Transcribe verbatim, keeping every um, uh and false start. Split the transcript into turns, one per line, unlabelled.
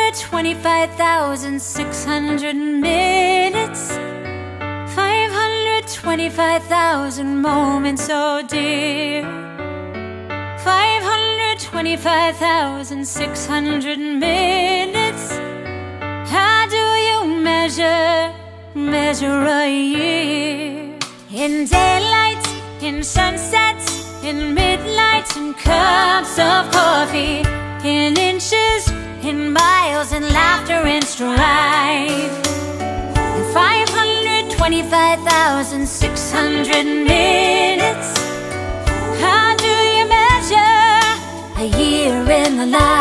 twenty-five thousand six hundred minutes, five hundred twenty-five thousand moments, oh dear. Five hundred twenty-five thousand six hundred minutes. How do you measure, measure a year? In daylight, in sunsets, in midnight, in cups of coffee, in inches, in miles, in laughter and strife. In five hundred twenty-five thousand six hundred minutes, how do you measure a year in the life?